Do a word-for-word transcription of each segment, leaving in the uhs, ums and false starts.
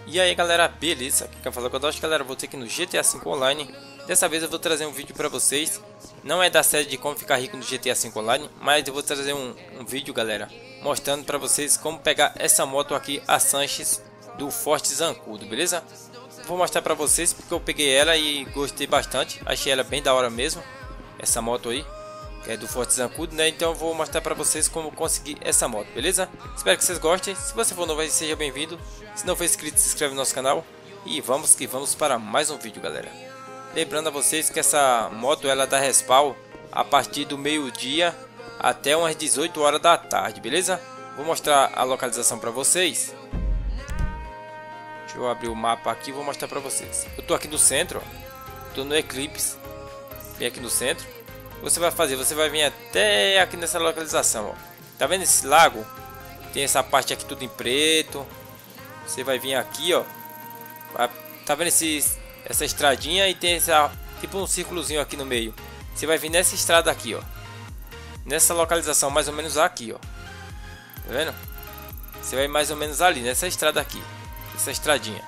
E aí galera, beleza? Aqui quem fala é o Godosh, galera, voltei aqui no G T A cinco Online. Dessa vez eu vou trazer um vídeo pra vocês. Não é da série de como ficar rico no G T A cinco Online, mas eu vou trazer um, um vídeo, galera, mostrando pra vocês como pegar essa moto aqui, a Sanches do Forte Zancudo, beleza? Vou mostrar pra vocês porque eu peguei ela e gostei bastante. Achei ela bem da hora mesmo, essa moto aí, que é do Forte Zancudo, né? Então eu vou mostrar pra vocês como conseguir essa moto, beleza? Espero que vocês gostem. Se você for novo aí, seja bem-vindo. Se não for inscrito, se inscreve no nosso canal. E vamos que vamos para mais um vídeo, galera. Lembrando a vocês que essa moto ela dá respawn a partir do meio-dia até umas dezoito horas da tarde, beleza? Vou mostrar a localização para vocês. Deixa eu abrir o mapa aqui e vou mostrar para vocês. Eu tô aqui no centro, ó. Tô no Eclipse, bem aqui no centro. Você vai fazer, você vai vir até aqui nessa localização, ó. Tá vendo esse lago? Tem essa parte aqui tudo em preto. Você vai vir aqui, ó. Tá vendo esse, essa estradinha e tem essa, tipo um círculozinho aqui no meio. Você vai vir nessa estrada aqui, ó. Nessa localização, mais ou menos aqui, ó. Tá vendo? Você vai mais ou menos ali, nessa estrada aqui. Essa estradinha.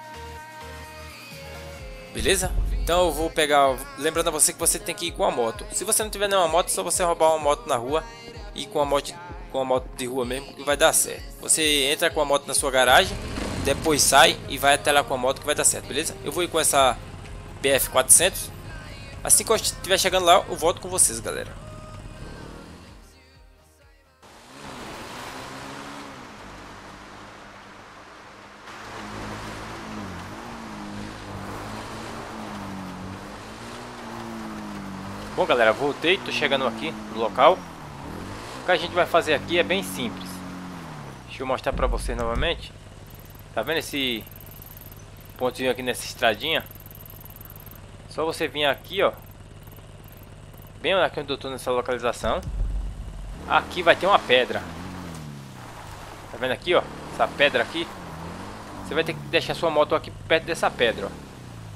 Beleza? Então eu vou pegar... Lembrando a você que você tem que ir com a moto. Se você não tiver nenhuma moto, é só você roubar uma moto na rua. E com a moto, com a moto de rua mesmo, que vai dar certo. Você entra com a moto na sua garagem, depois sai e vai até lá com a moto que vai dar certo, beleza? Eu vou ir com essa B F quatrocentos. Assim que eu estiver chegando lá, eu volto com vocês, galera. Bom, galera, voltei, tô chegando aqui no local. O que a gente vai fazer aqui é bem simples. Deixa eu mostrar pra vocês novamente. Tá vendo esse pontinho aqui nessa estradinha? Só você vir aqui, ó. Bem aqui onde eu tô, nessa localização. Aqui vai ter uma pedra. Tá vendo aqui, ó? Essa pedra aqui. Você vai ter que deixar sua moto aqui perto dessa pedra, ó.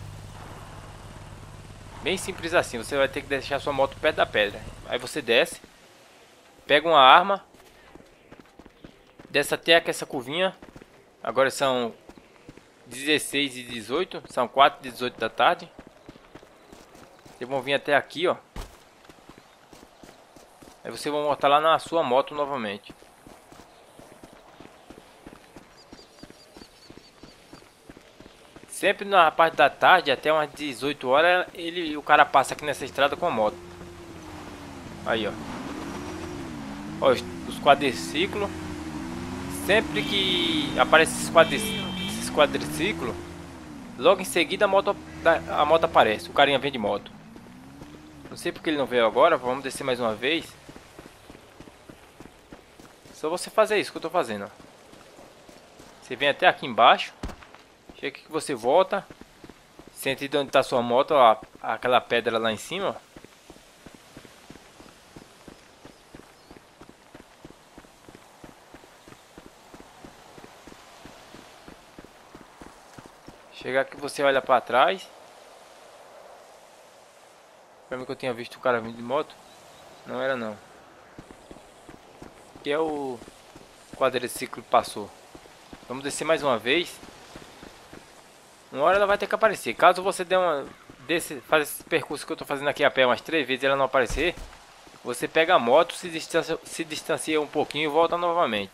Bem simples assim. Você vai ter que deixar sua moto perto da pedra. Aí você desce. Pega uma arma. Desce até aqui essa curvinha. Agora são dezesseis e dezoito. São quatro e dezoito da tarde. Vocês vão vir até aqui, ó. Aí vocês vão voltar lá na sua moto novamente. Sempre na parte da tarde, até umas dezoito horas, ele, o cara passa aqui nessa estrada com a moto. Aí, ó. Ó, os, os quadriciclos. Sempre que aparece esses, quadric, esses quadriciclos, logo em seguida a moto, a moto aparece. O carinha vem de moto. Não sei porque ele não veio agora. Vamos descer mais uma vez. Só você fazer isso que eu tô fazendo, ó. Você vem até aqui embaixo. Chega aqui que você volta. Sentido onde está sua moto, ó, aquela pedra lá em cima, ó. Chega aqui, você olha para trás. Lembra que eu tinha visto o cara vindo de moto? Não era não. Aqui é o quadriciclo que passou. Vamos descer mais uma vez. Uma hora ela vai ter que aparecer. Caso você dê uma desse, faz esse percurso que eu estou fazendo aqui a pé umas três vezes e ela não aparecer, você pega a moto, se distancia, se distancia um pouquinho e volta novamente.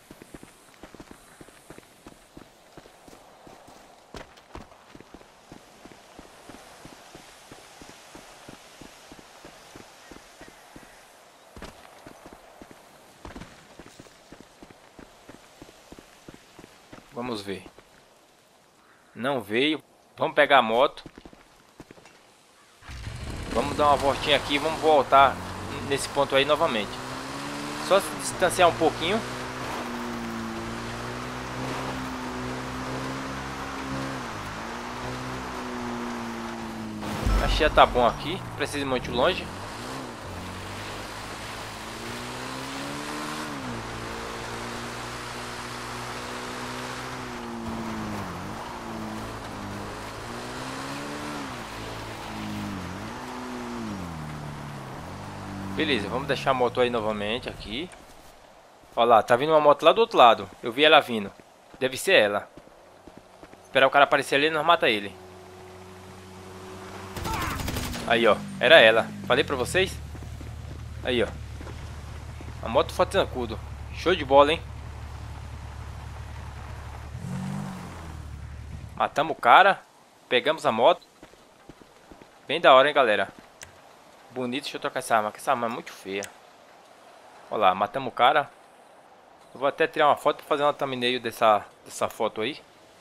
Vamos ver. Não veio. Vamos pegar a moto. Vamos dar uma voltinha aqui e vamos voltar nesse ponto aí novamente. Só se distanciar um pouquinho. Acho que já tá bom aqui. Precisa ir muito longe. Beleza, vamos deixar a moto aí novamente aqui. Olha lá, tá vindo uma moto lá do outro lado. Eu vi ela vindo. Deve ser ela. Esperar o cara aparecer ali e nós mata ele. Aí, ó. Era ela. Falei pra vocês? Aí, ó. A moto forte zancudo. Show de bola, hein? Matamos o cara. Pegamos a moto. Bem da hora, hein, galera. Bonito. Deixa eu trocar essa arma. Que essa arma é muito feia. Olha lá. Matamos o cara. Eu vou até tirar uma foto pra fazer uma thumbnail dessa, dessa foto aí.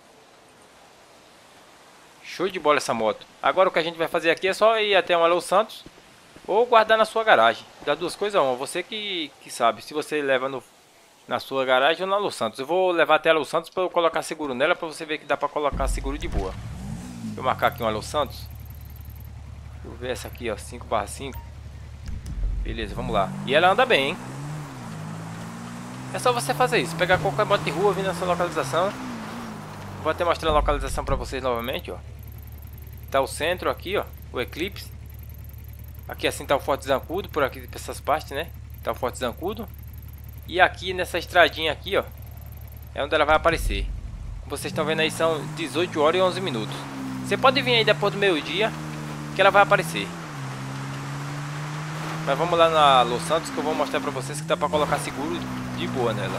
Show de bola essa moto. Agora o que a gente vai fazer aqui é só ir até um Alô Santos ou guardar na sua garagem. Das duas coisas, uma. Você que, que sabe. Se você leva no, na sua garagem ou na Alô Santos. Eu vou levar até a Alô Santos para eu colocar seguro nela, para você ver que dá para colocar seguro de boa. Deixa eu marcar aqui um Alô Santos. Deixa eu ver essa aqui, ó, cinco barra cinco. Beleza, vamos lá. E ela anda bem, hein? É só você fazer isso. Pegar qualquer moto de rua, vir nessa localização. Vou até mostrar a localização para vocês novamente, ó. Tá o centro aqui, ó, o Eclipse. Aqui assim tá o Forte Zancudo, por aqui por essas partes, né? Tá o Forte Zancudo. E aqui nessa estradinha aqui, ó, é onde ela vai aparecer. Como vocês estão vendo aí, são dezoito horas e onze minutos. Você pode vir aí depois do meio-dia que ela vai aparecer. Mas vamos lá na Los Santos que eu vou mostrar pra vocês que dá pra colocar seguro de boa nela.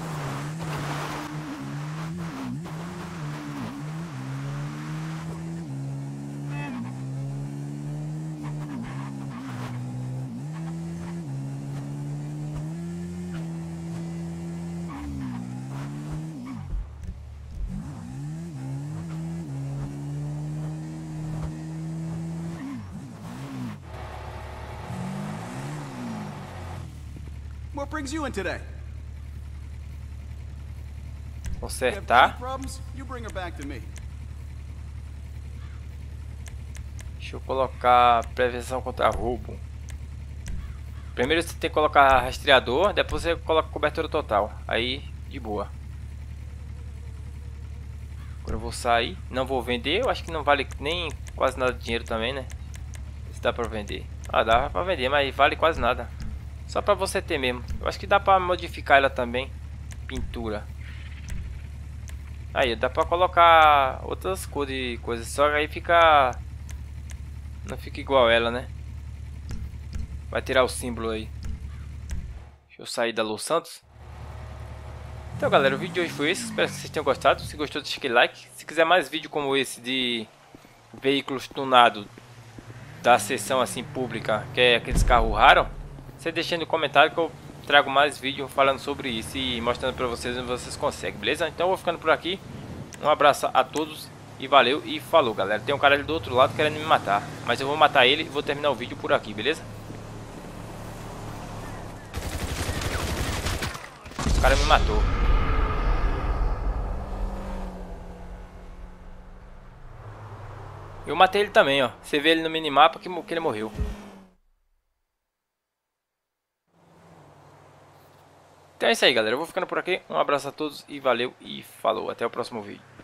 What brings you in today? Consertar. You bring her back to me. Deixa eu colocar prevenção contra roubo. Primeiro você tem que colocar rastreador, depois você coloca cobertura total. Aí, de boa. Agora eu vou sair. Não vou vender, eu acho que não vale nem quase nada de dinheiro também, né? Se dá pra vender. Ah, dá pra vender, mas vale quase nada. Só pra você ter mesmo. Eu acho que dá pra modificar ela também. Pintura. Aí, dá pra colocar outras cores e coisas. Só que aí fica... não fica igual ela, né? Vai tirar o símbolo aí. Deixa eu sair da Los Santos. Então, galera, o vídeo de hoje foi esse. Espero que vocês tenham gostado. Se gostou, deixa aquele like. Se quiser mais vídeo como esse de veículos tunados da seção assim pública, que é aqueles carros raros, você deixa no comentário que eu trago mais vídeo falando sobre isso e mostrando pra vocês onde vocês conseguem, beleza? Então eu vou ficando por aqui. Um abraço a todos e valeu e falou, galera. Tem um cara ali do outro lado querendo me matar, mas eu vou matar ele e vou terminar o vídeo por aqui, beleza? O cara me matou. Eu matei ele também, ó. Você vê ele no minimapa que, que ele morreu. Então é isso aí, galera. Eu vou ficando por aqui. Um abraço a todos e valeu e falou. Até o próximo vídeo.